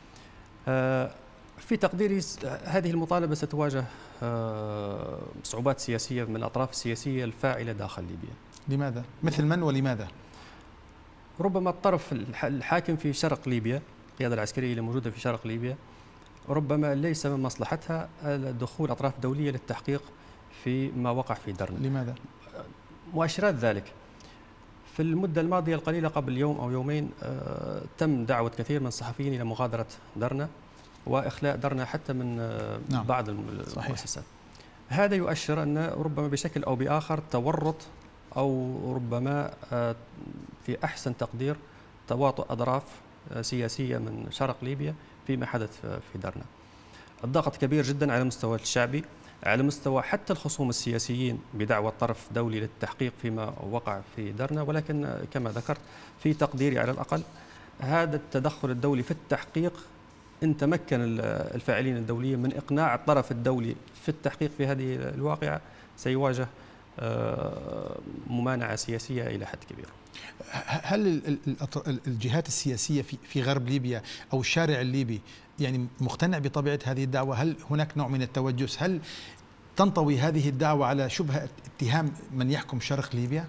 في تقديري هذه المطالبة ستواجه صعوبات سياسية من الأطراف السياسية الفاعلة داخل ليبيا. لماذا؟ مثل من ولماذا؟ ربما الطرف الحاكم في شرق ليبيا، القيادة العسكرية اللي موجودة في شرق ليبيا، ربما ليس من مصلحتها دخول أطراف دولية للتحقيق في ما وقع في درنا. لماذا؟ مؤشرات ذلك في المدة الماضية القليلة قبل يوم أو يومين تم دعوة كثير من الصحفيين إلى مغادرة درنا وإخلاء درنا حتى من نعم. بعض المؤسسات. هذا يؤشر أن ربما بشكل أو بآخر تورط أو ربما في أحسن تقدير تواطؤ أطراف سياسية من شرق ليبيا فيما حدث في درنا. الضغط كبير جدا على المستوى الشعبي، على مستوى حتى الخصوم السياسيين بدعوى طرف دولي للتحقيق فيما وقع في درنا، ولكن كما ذكرت في تقديري على الأقل هذا التدخل الدولي في التحقيق إن تمكن الفاعلين الدوليين من إقناع الطرف الدولي في التحقيق في هذه الواقعة سيواجه ممانعة سياسية إلى حد كبير. هل الجهات السياسية في غرب ليبيا أو الشارع الليبي يعني مقتنع بطبيعة هذه الدعوة؟ هل هناك نوع من التوجس؟ هل تنطوي هذه الدعوة على شبهة اتهام من يحكم شرق ليبيا؟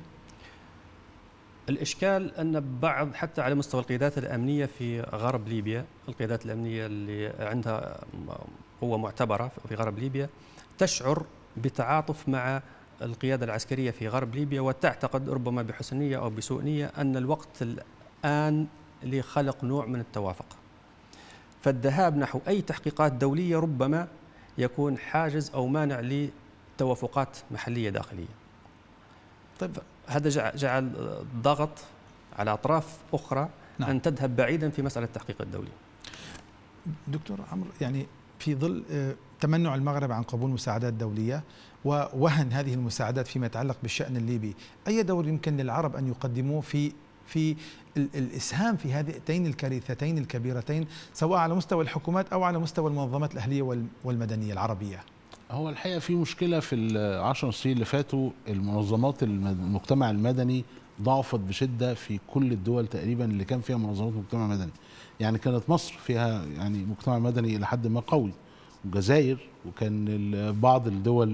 الإشكال أن بعض حتى على مستوى القيادات الأمنية في غرب ليبيا، القيادات الأمنية اللي عندها قوة معتبرة في غرب ليبيا تشعر بتعاطف مع القيادة العسكرية في غرب ليبيا، وتعتقد ربما بحسن نية أو بسوء نية أن الوقت الآن لخلق نوع من التوافق. فالذهاب نحو أي تحقيقات دولية ربما يكون حاجز أو مانع لتوافقات محلية داخلية. طيب هذا جعل ضغط على أطراف أخرى نعم. أن تذهب بعيدا في مسألة التحقيق الدولي. دكتور عمرو، يعني في ظل تمنع المغرب عن قبول مساعدات دولية ووهن هذه المساعدات فيما يتعلق بالشأن الليبي، أي دور يمكن للعرب أن يقدموه في في الإسهام في هاتين الكارثتين الكبيرتين سواء على مستوى الحكومات أو على مستوى المنظمات الأهلية والمدنية العربية؟ هو الحقيقة في مشكلة في العشر سنين اللي فاتوا، المنظمات المجتمع المدني ضعفت بشدة في كل الدول تقريبا اللي كان فيها منظمات مجتمع مدني. يعني كانت مصر فيها يعني مجتمع مدني إلى حد ما قوي، والجزائر، وكان بعض الدول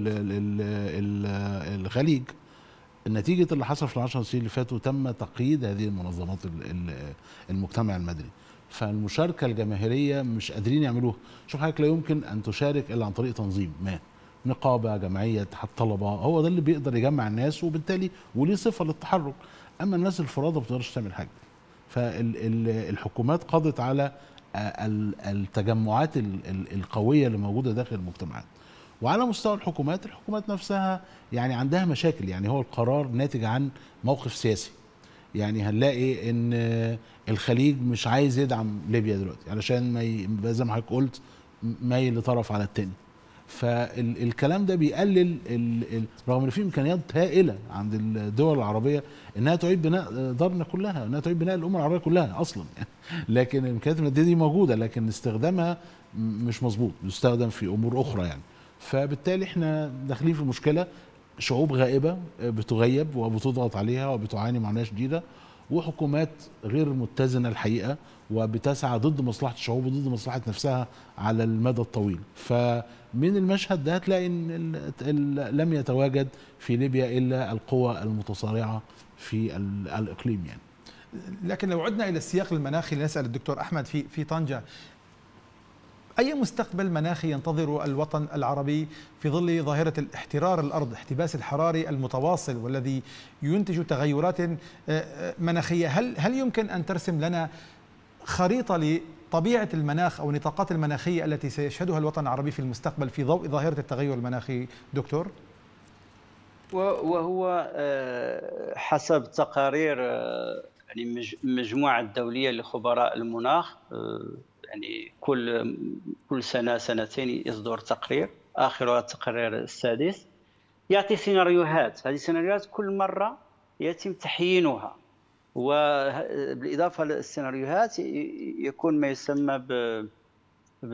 الخليج. نتيجة اللي حصل في العشر سنين اللي فاتوا تم تقييد هذه المنظمات المجتمع المدني، فالمشاركة الجماهيرية مش قادرين يعملوها. شوف حضرتك، لا يمكن أن تشارك إلا عن طريق تنظيم ما، نقابة، جمعية، اتحاد طلبة، هو ده اللي بيقدر يجمع الناس وبالتالي وليه صفة للتحرك. أما الناس الفرادة ما بتقدرش تعمل حاجة. فالحكومات قضت على التجمعات القوية اللي موجودة داخل المجتمعات. وعلى مستوى الحكومات، الحكومات نفسها يعني عندها مشاكل. يعني هو القرار ناتج عن موقف سياسي. يعني هنلاقي ان الخليج مش عايز يدعم ليبيا دلوقتي علشان ما زي ما حضرتك قلت مايل لطرف على التاني. فالكلام ده بيقلل رغم ان في امكانيات هائله عند الدول العربيه انها تعيد بناء دارنا كلها، انها تعيد بناء الامه العربيه كلها اصلا يعني. لكن الامكانيات الماديه دي موجوده، لكن استخدامها مش مظبوط، بيستخدم في امور اخرى يعني. فبالتالي احنا داخلين في مشكله، شعوب غائبه بتغيب وبتضغط عليها وبتعاني معاناه شديده، وحكومات غير متزنه الحقيقه وبتسعى ضد مصلحه الشعوب وضد مصلحه نفسها على المدى الطويل. فمن المشهد ده هتلاقي ان لم يتواجد في ليبيا الا القوى المتصارعه في الاقليم يعني. لكن لو عدنا الى السياق المناخي لنسال الدكتور احمد في في طنجه، أي مستقبل مناخي ينتظر الوطن العربي في ظل ظاهرة الاحترار الأرض، احتباس الحراري المتواصل والذي ينتج تغيرات مناخية؟ هل هل يمكن أن ترسم لنا خريطة لطبيعة المناخ أو النطاقات المناخية التي سيشهدها الوطن العربي في المستقبل في ضوء ظاهرة التغير المناخي دكتور؟ وهو حسب تقارير يعني مجموعة دولية لخبراء المناخ، يعني كل كل سنه سنتين يصدر تقرير، اخرها التقرير السادس يعطي سيناريوهات. هذه السيناريوهات كل مره يتم تحيينها، وبالاضافه للسيناريوهات يكون ما يسمى ب, ب...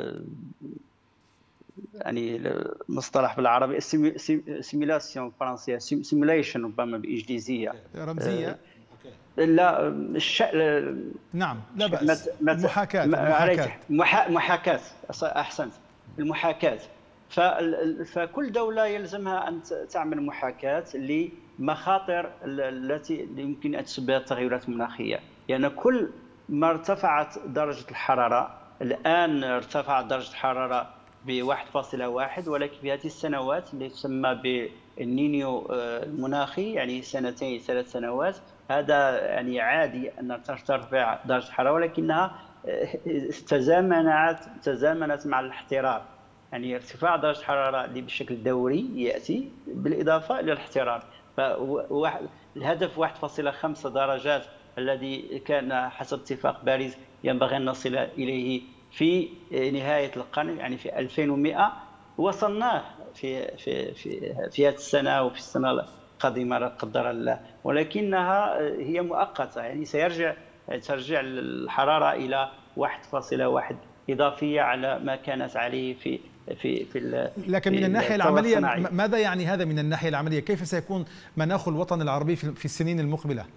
يعني المصطلح بالعربي سيميلاسيون فرنسيه، سيميليشن ربما بانجليزيه رمزيه. لا الش... نعم لا بأس. مت... محاكاة محاكاة محا... محاكاة أحسنت، المحاكاة. ف... فكل دولة يلزمها أن تعمل محاكاة لمخاطر التي يمكن أن تسببها التغيرات المناخية. يعني كل ما ارتفعت درجة الحرارة، الآن ارتفعت درجة الحرارة ب واحد فاصلة واحد، ولكن في هذه السنوات اللي تسمى بالنينيو المناخي، يعني سنتين ثلاث سنوات هذا يعني عادي أن ترتفع درجة الحرارة، ولكنها تزامنت تزامنت مع الاحترار. يعني ارتفاع درجة الحرارة اللي بشكل دوري يأتي بالإضافة إلى الاحترار. فالهدف واحد فاصلة خمسة درجات الذي كان حسب اتفاق باريس ينبغي أن نصل إليه في نهاية القرن، يعني في ألفين ومئة، وصلناه في في في في هذه السنة وفي السنة القادمة لا قدر الله، ولكنها هي مؤقتة. يعني سيرجع ترجع الحرارة إلى واحد فاصلة واحد إضافية على ما كانت عليه في في في لكن في من الناحية العملية الصناعي. ماذا يعني هذا من الناحية العملية؟ كيف سيكون مناخ الوطن العربي في السنين المقبلة؟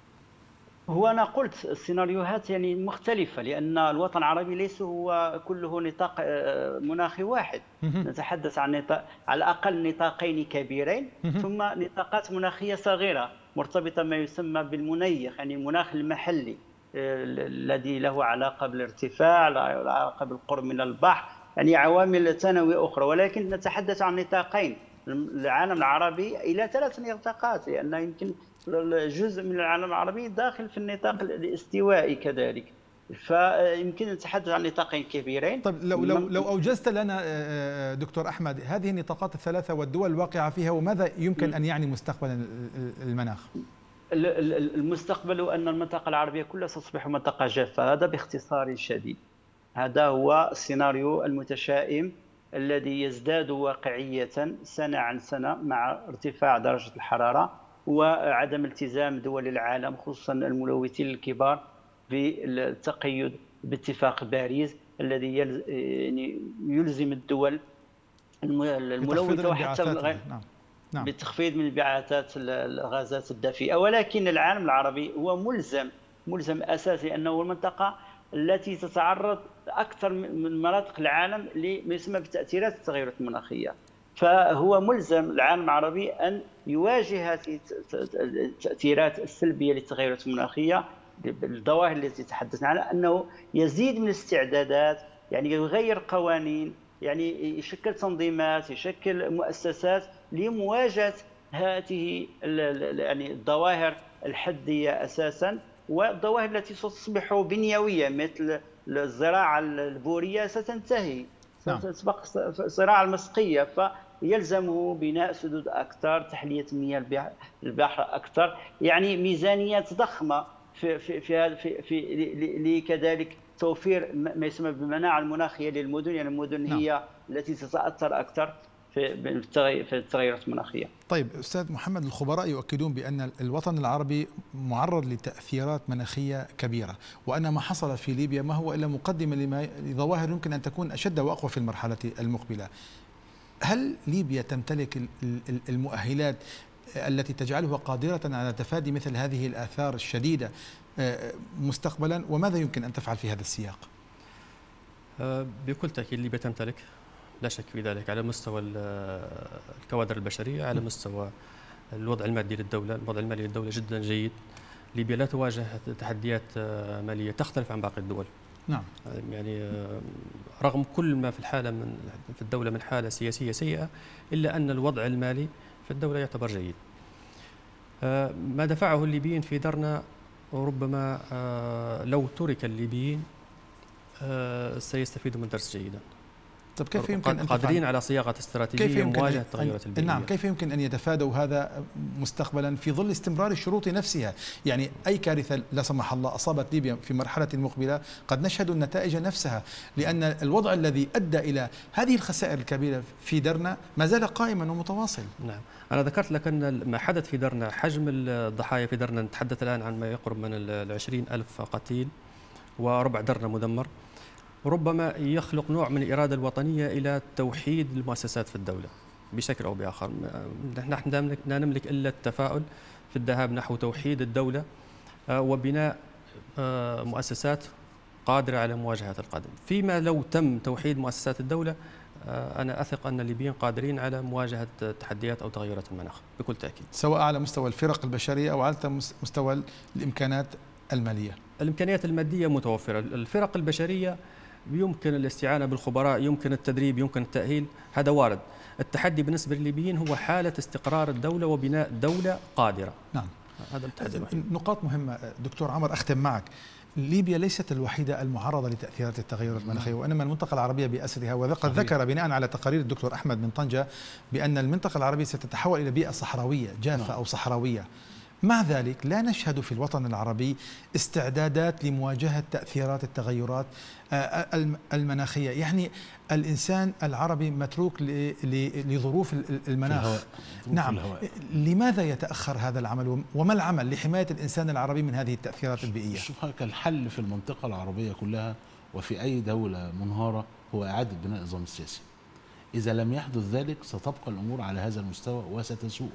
هو أنا قلت السيناريوهات يعني مختلفة، لأن الوطن العربي ليس هو كله نطاق مناخي واحد. نتحدث عن نطاق على الأقل نطاقين كبيرين، ثم نطاقات مناخية صغيرة مرتبطة ما يسمى بالمنيخ، يعني المناخ المحلي الذي له علاقة بالارتفاع، له علاقة بالقرب من البحر، يعني عوامل ثانوية أخرى. ولكن نتحدث عن نطاقين، العالم العربي إلى ثلاث نطاقات، لأن يمكن جزء من العالم العربي داخل في النطاق الاستوائي كذلك، فيمكن نتحدث عن نطاقين كبيرين. طيب لو لو لو اوجزت لنا دكتور احمد هذه النطاقات الثلاثه والدول الواقعه فيها، وماذا يمكن ان يعني مستقبلا المناخ؟ المستقبل ان المنطقه العربيه كلها ستصبح منطقه جافه، هذا باختصار شديد. هذا هو السيناريو المتشائم الذي يزداد واقعيه سنه عن سنه مع ارتفاع درجه الحراره وعدم التزام دول العالم خصوصا الملوثين الكبار بالتقيد باتفاق باريس الذي يعني يلزم الدول الملوثه وحتى الغير نعم. نعم. بتخفيض من انبعاثات الغازات الدفيئه. ولكن العالم العربي هو ملزم ملزم اساسي لانه هو المنطقه التي تتعرض اكثر من مناطق العالم لما يسمى بتاثيرات التغيرات المناخيه، فهو ملزم العالم العربي أن يواجه هذه التأثيرات السلبية للتغيرات المناخية بالظواهر التي تحدثنا عنها، أنه يزيد من الاستعدادات، يعني يغير قوانين، يعني يشكل تنظيمات، يشكل مؤسسات لمواجهة هذه يعني الظواهر الحدية أساسا، والظواهر التي ستصبح بنيوية مثل الزراعة البورية ستنتهي، ستسبق الزراعة المسقية، فيلزمه بناء سدود أكثر، تحلية مياه البحر أكثر، يعني ميزانيات ضخمة في في في في, في كذلك توفير ما يسمى بالمناعة المناخية للمدن، يعني المدن هي نعم. التي تتأثر أكثر في في التغيرات المناخية. طيب أستاذ محمد، الخبراء يؤكدون بأن الوطن العربي معرض لتأثيرات مناخية كبيرة، وأن ما حصل في ليبيا ما هو إلا مقدمة لما لظواهر يمكن أن تكون أشد وأقوى في المرحلة المقبلة. هل ليبيا تمتلك المؤهلات التي تجعلها قادرة على تفادي مثل هذه الآثار الشديدة مستقبلا، وماذا يمكن أن تفعل في هذا السياق؟ بكل تأكيد ليبيا تمتلك، لا شك في ذلك، على مستوى الكوادر البشرية، على مستوى الوضع المادي للدولة. الوضع المالي للدولة جدا جيد. ليبيا لا تواجه تحديات مالية تختلف عن باقي الدول. نعم. يعني رغم كل ما في الحالة من في الدولة من حالة سياسية سيئة، إلا أن الوضع المالي في الدولة يعتبر جيد. ما دفعه الليبيين في درنا ربما لو ترك الليبيين سيستفيدوا من درس جيدا. طب كيف يمكن أن قادرين على صياغة استراتيجية مواجهة التغيرات البيئية؟ نعم، كيف يمكن أن يتفادوا هذا مستقبلا في ظل استمرار الشروط نفسها؟ يعني أي كارثة لا سمح الله أصابت ليبيا في مرحلة مقبلة قد نشهد النتائج نفسها، لأن الوضع الذي أدى إلى هذه الخسائر الكبيرة في درنا ما زال قائما ومتواصل. نعم، أنا ذكرت لك أن ما حدث في درنا، حجم الضحايا في درنا، نتحدث الآن عن ما يقرب من العشرين ألف قتيل وربع درنا مدمر، ربما يخلق نوع من الإرادة الوطنية إلى توحيد المؤسسات في الدولة بشكل أو بآخر. نحن لا نملك إلا التفاؤل في الذهاب نحو توحيد الدولة وبناء مؤسسات قادرة على مواجهة القادم. فيما لو تم توحيد مؤسسات الدولة، أنا أثق أن الليبيين قادرين على مواجهة تحديات أو تغيرات المناخ بكل تأكيد، سواء على مستوى الفرق البشرية أو على مستوى الإمكانات المالية. الإمكانيات المادية متوفرة، الفرق البشرية يمكن الاستعانة بالخبراء، يمكن التدريب، يمكن التأهيل، هذا وارد. التحدي بالنسبة للليبيين هو حالة استقرار الدولة وبناء دولة قادرة. نعم. هذا التحدي الوحيد. نقاط مهمة دكتور عمر، أختم معك. ليبيا ليست الوحيدة المعرضة لتأثيرات التغير المناخي، وإنما المنطقة العربية بأسرها، وقد ذكر بناء على تقارير الدكتور أحمد من طنجة بأن المنطقة العربية ستتحول إلى بيئة صحراوية جافة أو صحراوية. مع ذلك لا نشهد في الوطن العربي استعدادات لمواجهة تأثيرات التغيرات المناخية. يعني الإنسان العربي متروك لظروف المناخ. نعم، لماذا يتأخر هذا العمل، وما العمل لحماية الإنسان العربي من هذه التأثيرات البيئية؟ شوف، الحل في المنطقة العربية كلها وفي أي دولة منهارة هو إعادة بناء النظام السياسي. إذا لم يحدث ذلك ستبقى الأمور على هذا المستوى وستسوء.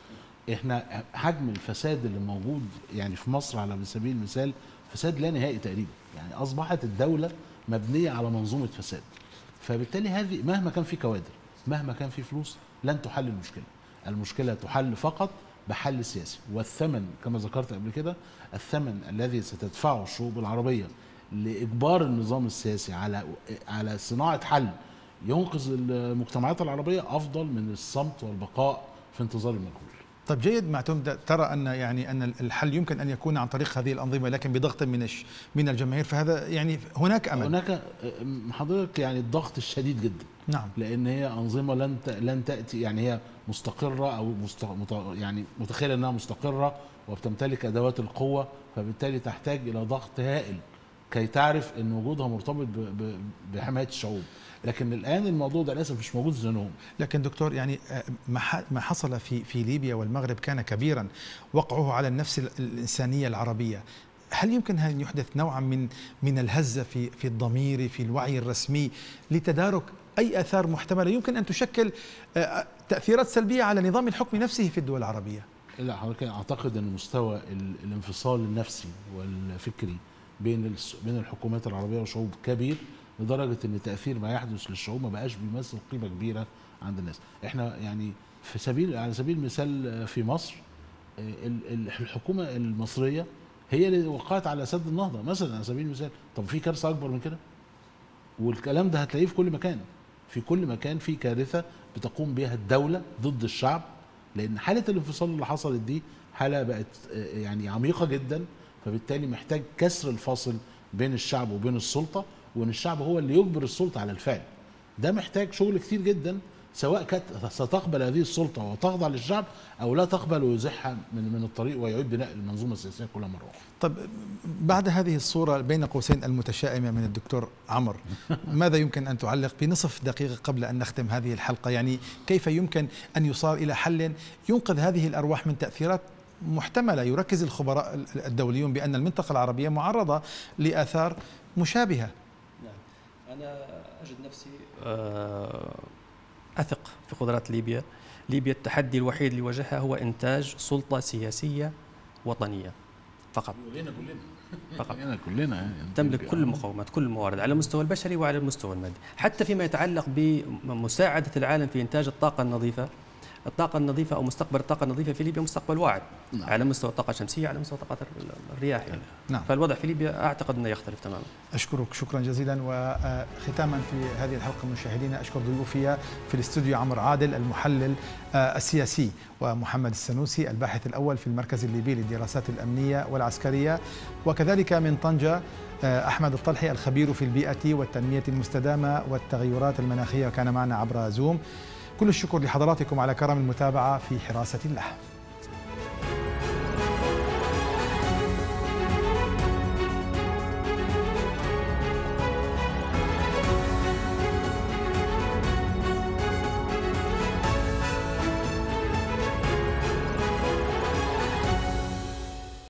احنا حجم الفساد اللي موجود يعني في مصر على سبيل المثال فساد لا نهائي تقريبا، يعني اصبحت الدوله مبنيه على منظومه فساد، فبالتالي هذه مهما كان في كوادر، مهما كان في فلوس، لن تحل المشكله. المشكله تحل فقط بحل سياسي، والثمن كما ذكرت قبل كده، الثمن الذي ستدفعه الشعوب العربيه لاجبار النظام السياسي على على صناعه حل ينقذ المجتمعات العربيه افضل من الصمت والبقاء في انتظار المجهول. طيب جيد معتوم، ترى ان يعني ان الحل يمكن ان يكون عن طريق هذه الانظمه لكن بضغط من من الجماهير، فهذا يعني هناك امل. هناك حضرتك يعني الضغط الشديد جدا. نعم. لان هي انظمه لن لن تاتي، يعني هي مستقره او مست... يعني متخيله انها مستقره وبتمتلك ادوات القوه، فبالتالي تحتاج الى ضغط هائل كي تعرف ان وجودها مرتبط ب... ب... بحمايه الشعوب. لكن الان الموضوع ده للاسف مش موجود زيهم. لكن دكتور يعني ما حصل في في ليبيا والمغرب كان كبيرا، وقعه على النفس الانسانيه العربيه. هل يمكن ان يحدث نوعا من من الهزه في في الضمير في الوعي الرسمي لتدارك اي اثار محتمله يمكن ان تشكل تاثيرات سلبيه على نظام الحكم نفسه في الدول العربيه؟ لا، حضرتك اعتقد ان مستوى الانفصال النفسي والفكري بين بين الحكومات العربيه والشعوب كبير لدرجه ان تاثير ما يحدث للشعوب ما بقاش بيمثل قيمه كبيره عند الناس. احنا يعني في سبيل على سبيل المثال في مصر الحكومه المصريه هي اللي وقعت على سد النهضه مثلا على سبيل المثال. طب في كارثه اكبر من كده؟ والكلام ده هتلاقيه في كل مكان. في كل مكان في كارثه بتقوم بها الدوله ضد الشعب، لان حاله الانفصال اللي حصلت دي حاله بقت يعني عميقه جدا، فبالتالي محتاج كسر الفاصل بين الشعب وبين السلطه، وان الشعب هو اللي يجبر السلطه على الفعل. ده محتاج شغل كتير جدا، سواء كانت ستقبل هذه السلطه وتخضع للشعب او لا تقبل ويزحها من من الطريق ويعيد بناء المنظومه السياسيه كلها مره اخرى. طب بعد هذه الصوره بين قوسين المتشائمه من الدكتور عمر، ماذا يمكن ان تعلق بنصف دقيقه قبل ان نختم هذه الحلقه؟ يعني كيف يمكن ان يصار الى حل ينقذ هذه الارواح من تاثيرات محتمله؟ يركز الخبراء الدوليون بان المنطقه العربيه معرضه لاثار مشابهه. أنا أجد نفسي أثق في قدرات ليبيا. ليبيا التحدي الوحيد اللي واجهها هو إنتاج سلطة سياسية وطنية فقط. كلنا كلنا فقط كلنا يعني تملك كل المقومات، كل الموارد على المستوى البشري وعلى المستوى المادي، حتى فيما يتعلق بمساعدة العالم في إنتاج الطاقة النظيفة. الطاقة النظيفة أو مستقبل الطاقة النظيفة في ليبيا مستقبل واعد. نعم. على مستوى الطاقة الشمسية، على مستوى طاقة الرياح يعني. نعم. فالوضع في ليبيا أعتقد أنه يختلف تماما. أشكرك شكرا جزيلا. وختاما في هذه الحلقة مشاهدينا أشكر ضيوفي في الاستوديو عمرو عادل المحلل السياسي، ومحمد السنوسي الباحث الأول في المركز الليبي للدراسات الأمنية والعسكرية، وكذلك من طنجة أحمد الطلحي الخبير في البيئة والتنمية المستدامة والتغيرات المناخية، وكان معنا عبر زوم. كل الشكر لحضراتكم على كرم المتابعة في حراسة الله.